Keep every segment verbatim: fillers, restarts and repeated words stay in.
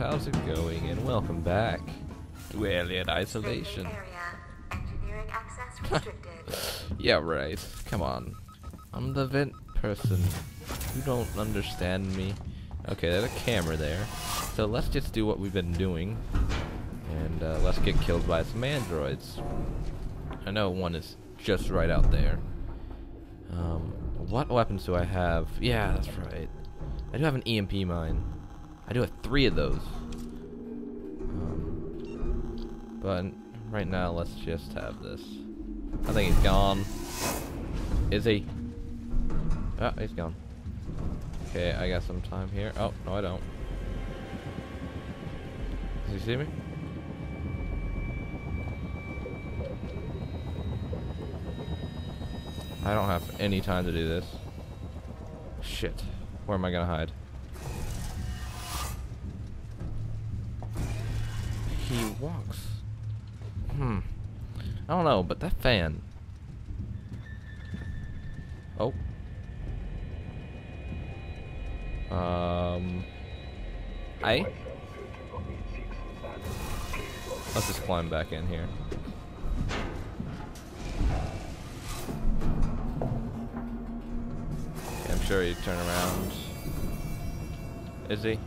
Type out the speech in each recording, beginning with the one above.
how's it going? And welcome back to Alien Isolation. Engineering access restricted. Yeah, right. Come on. I'm the vent person. You don't understand me. Okay, there's a camera there. So let's just do what we've been doing. And uh, let's get killed by some androids. I know one is just right out there. Um, what weapons do I have? Yeah, that's right. I do have an E M P mine. I do have three of those. Um, but right now, let's just have this. I think he's gone. Is he? Oh, he's gone. Okay, I got some time here. Oh, no, I don't. Does he see me? I don't have any time to do this. Shit. Where am I gonna hide? He walks. Hmm. I don't know, but that fan. Oh. Um. I. Let's just climb back in here. Okay, I'm sure he'd turn around. Is he?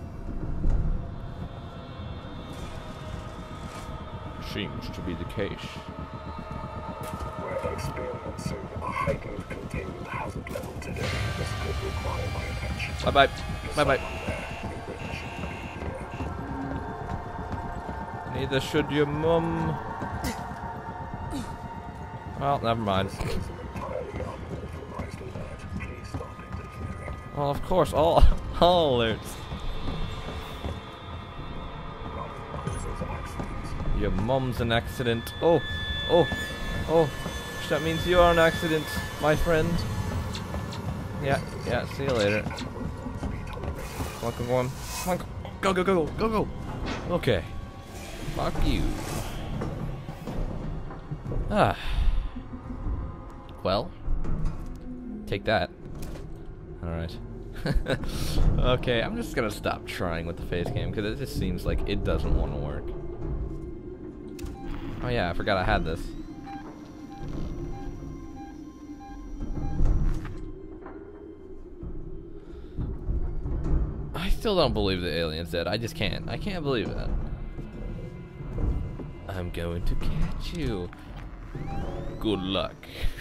Seems to be the case. We're experiencing a heightened containment hazard level today. This could require my attention. Bye bye. Bye bye. Neither should your mum. Well, never mind. Well, of course, all all alerts. Your mum's an accident. Oh, oh, oh. That means you are an accident, my friend. Yeah, yeah, see you later. Come on, come on. Come on, go, go, go, go, go. Okay. Fuck you. Ah. Well. Take that. Alright. Okay, I'm just gonna stop trying with the face cam because it just seems like it doesn't want to work. Oh yeah, I forgot I had this. I still don't believe the alien's dead. I just can't. I can't believe that. I'm going to catch you. Good luck.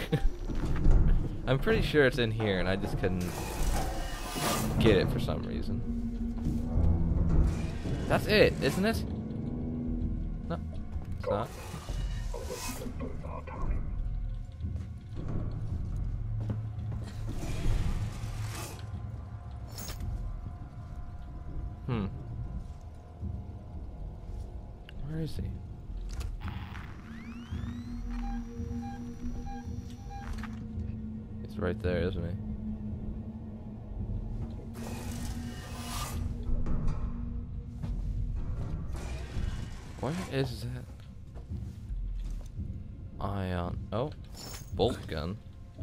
I'm pretty sure it's in here and I just couldn't get it for some reason. That's it, isn't it? No, it's not. Hmm. Where is he? He's right there, isn't he? Where is that? Ion. Oh, bolt gun.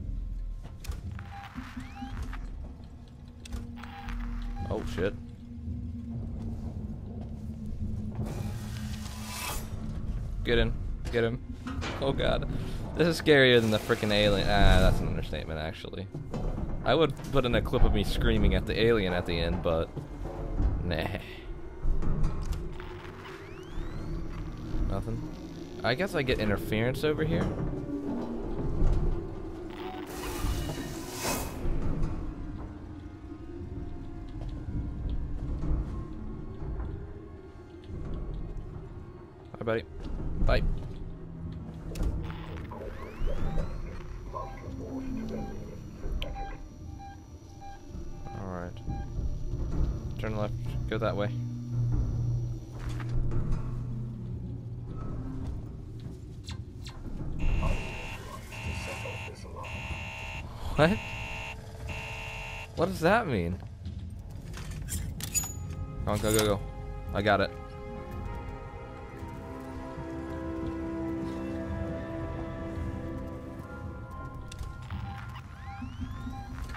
Oh shit. Get in. Get him. Oh god. This is scarier than the freaking alien. Ah, that's an understatement, actually. I would put in a clip of me screaming at the alien at the end, but... Nah. Nothing. I guess I get interference over here. Bye, buddy. Bye. Alright. Turn left. Go that way. What? What does that mean? Come on, go, go, go. I got it.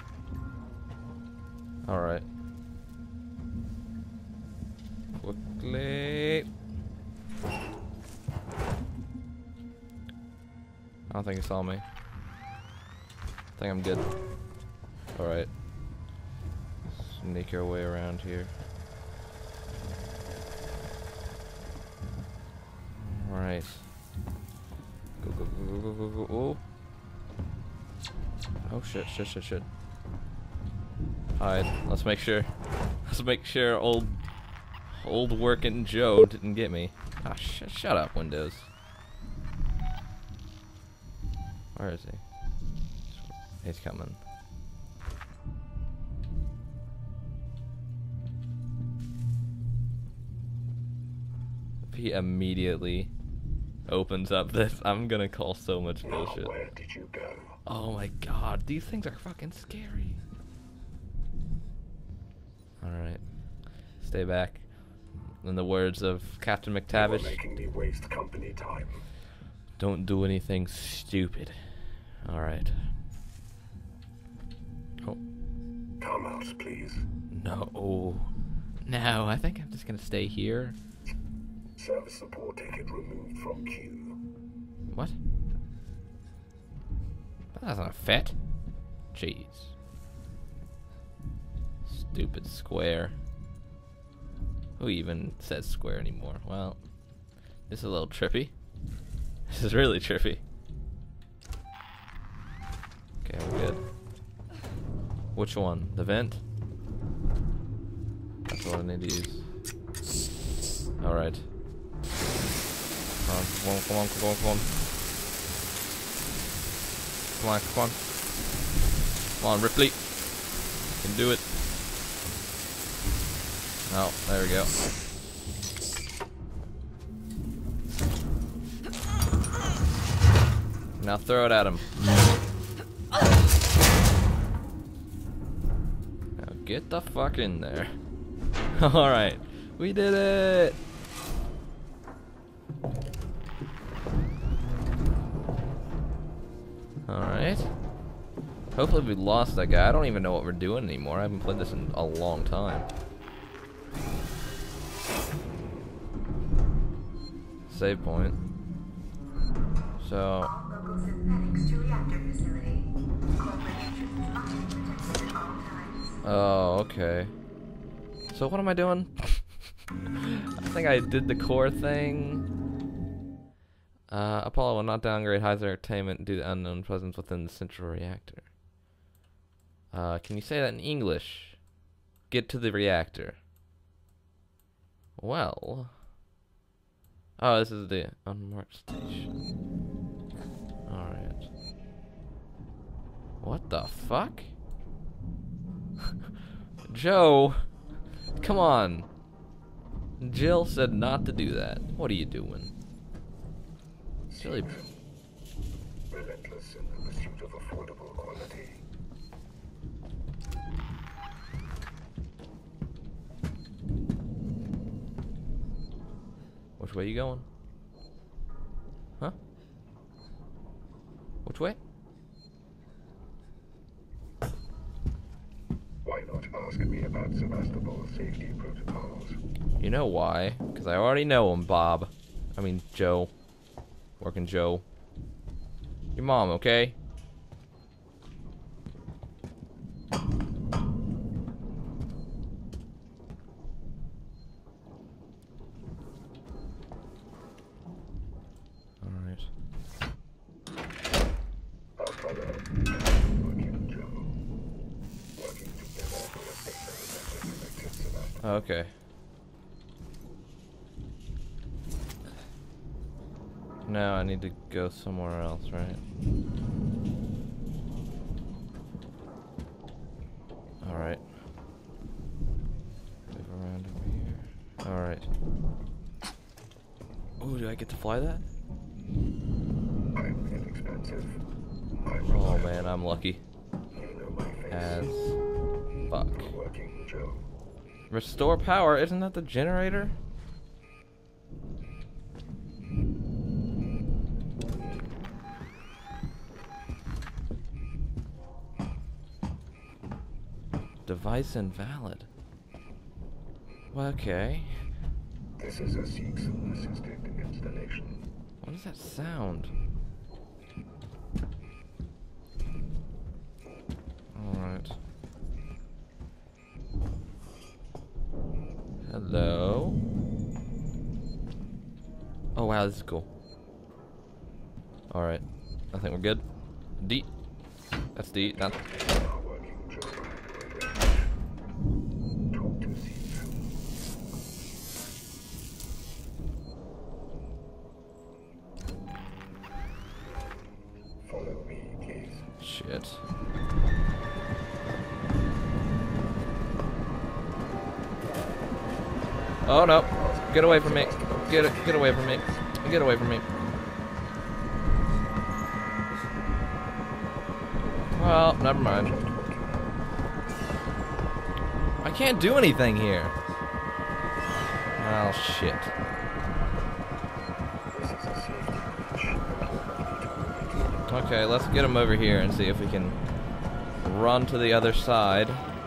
Alright. Quickly. I don't think he saw me. I think I'm good. Alright. Sneak our way around here. Alright. Go, go, go, go, go, go, go. Oh. Oh shit, shit, shit, shit. Hide. Let's make sure. Let's make sure old, old working Joe didn't get me. Ah, sh shut up, Windows. Where is he? He's coming. If he immediately opens up this, I'm gonna call so much Now, bullshit. where did you go? Oh my god, these things are fucking scary. Alright. Stay back. In the words of Captain You are McTavish, making me waste company time. don't do anything stupid. Alright. Oh, Come out, please. no. No, I think I'm just gonna stay here. Service support ticket removed from queue. What? That doesn't fit. Jeez. Stupid square. Who even says square anymore? Well, this is a little trippy. This is really trippy. Okay, we're good. Which one? The vent? That's what I need to use. Alright. Come on, come on, come on, come on, come on. Come on, come on. Come on, Ripley. You can do it. Oh, there we go. Now throw it at him. Now get the fuck in there. Alright, we did it! Alright. Hopefully we lost that guy. I don't even know what we're doing anymore. I haven't played this in a long time. Save point. So. All local synthetics to reactor facility. Corporate entrances must be protected at all times. Oh, okay. So what am I doing? I think I did the core thing. Uh, Apollo will not downgrade Heiser Entertainment due to unknown presence within the central reactor. Uh, can you say that in English? Get to the reactor. Well. Oh, this is the unmarked station. Alright. What the fuck? Joe! Come on! Jill said not to do that. What are you doing? Silly. Relentless in the pursuit of affordable quality. Which way you going? Huh? Which way? Why not ask me about Sevastopol's safety protocols? You know why? Because I already know him, Bob. I mean, Joe. Working Joe. Your mom, okay? Alright. Our brother, working Joe. Working together for a safer and better connected Sevastopol. Okay. Now I need to go somewhere else, right? Alright. Move around over here. Alright. Ooh, do I get to fly that? I'm inexpensive. I'm Oh reliable. man, I'm lucky. You know my face. As fuck. Working Joe. Restore power? Isn't that the generator? Device invalid. Well, okay. This is a Seegson assisted installation. What does that sound? Alright. Hello. Oh wow, this is cool. Alright. I think we're good. D. That's D. Not. Follow me, please. Shit. Oh no. Get away from me. Get it. Get away from me. Get away from me. Well, never mind. I can't do anything here. Oh shit. Okay, let's get him over here and see if we can run to the other side.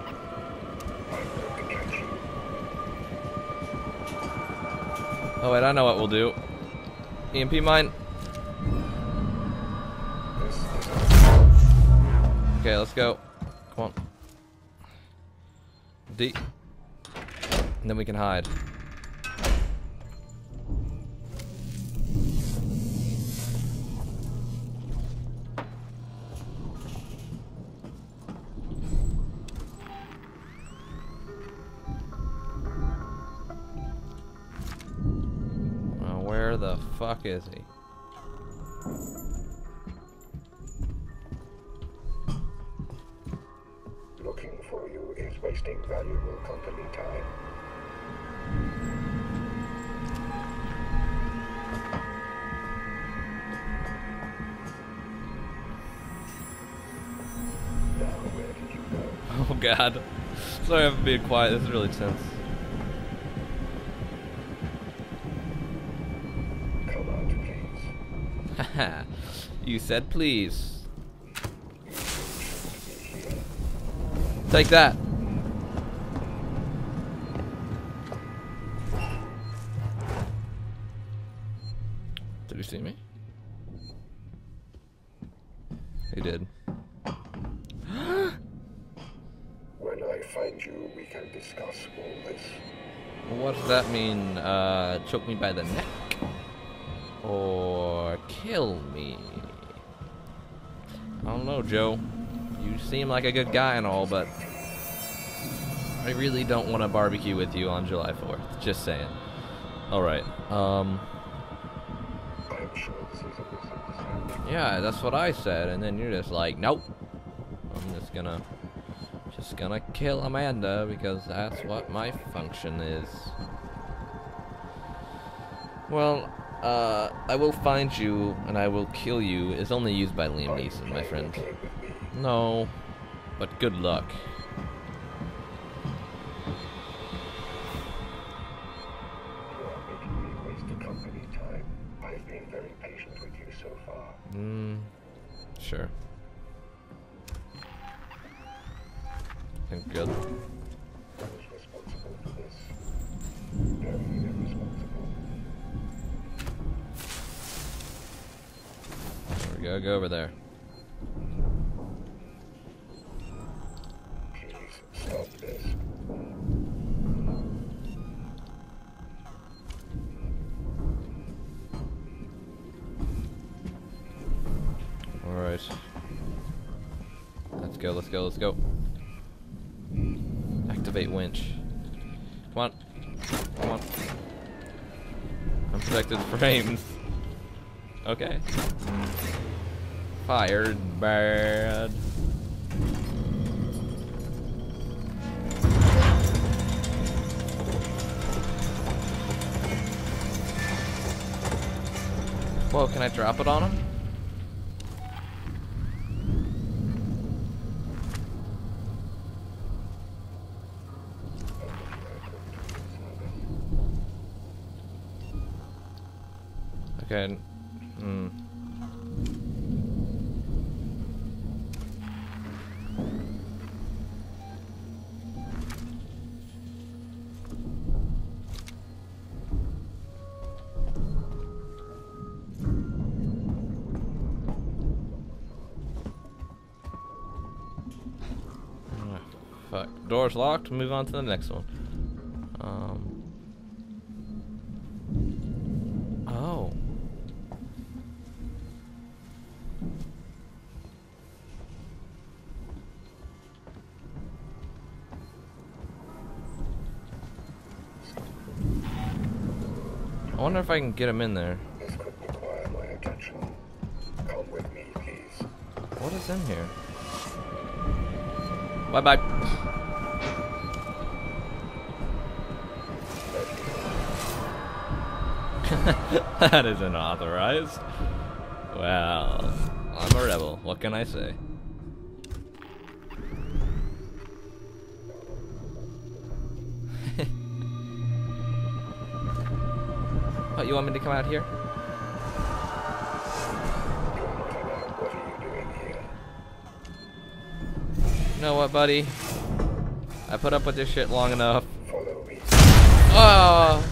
Oh wait, I know what we'll do. E M P mine. Okay, let's go. Come on. D. And then we can hide. Well, where the fuck is he? Looking for you is wasting valuable company time. Now, where did you go? Oh god. Sorry I'm being quiet, this is really tense. Come out, please. Haha. You said please. Take that. Did he see me? He did. When I find you, we can discuss all this. What does that mean? Uh, choke me by the neck? Or kill me? I don't know, Joe. You seem like a good guy and all, but I really don't want to barbecue with you on July fourth. Just saying. Alright, um... I'm sure this is a misunderstanding. yeah, that's what I said, and then you're just like, nope. I'm just gonna... just gonna kill Amanda, because that's what my function is. Well, uh, I will find you, and I will kill you is only used by Liam Neeson, my friend. No, but good luck. You are making me waste the company time. I've been very patient with you so far. Hmm, sure. I think good. I was responsible for this. Very irresponsible. There we go, go over there. Please, stop this. Alright. Let's go, let's go, let's go. Activate winch. Come on. Come on. Unprotected frames. Okay. Fired bad. Whoa, can I drop it on him? Okay. Hmm. door's locked. Move on to the next one. Um. Oh. I wonder if I can get him in there. This could require my attention. Come with me, please. What is in here? Bye bye. That isn't authorized. Well, I'm a rebel. What can I say? Oh, you want me to come out here? What are you doing here? You know what, buddy? I put up with this shit long enough. Follow me. Oh!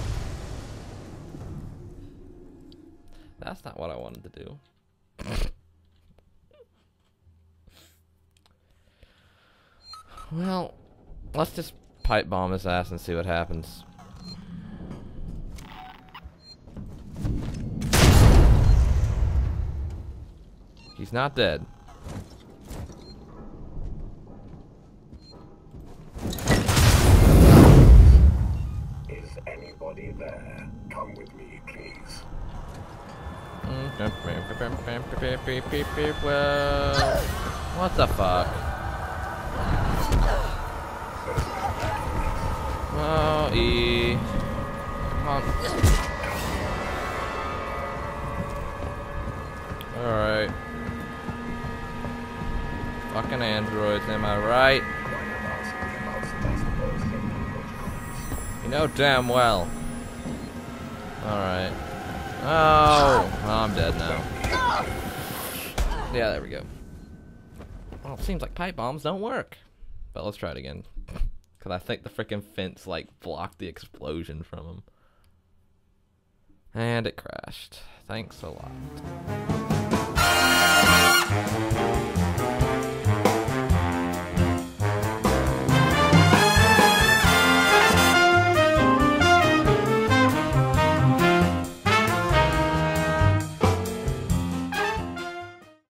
That's not what I wanted to do. Well, let's just pipe bomb his ass and see what happens. He's not dead. Is anybody there? Come with me, please. Well, what the fuck? Oh, E. Come on. Alright. Fucking androids, am I right? You know damn well. Alright. Oh, oh, I'm dead now. Yeah, there we go. Well, it seems like pipe bombs don't work. But let's try it again. Because I think the freaking fence, like, blocked the explosion from him. And it crashed. Thanks a lot.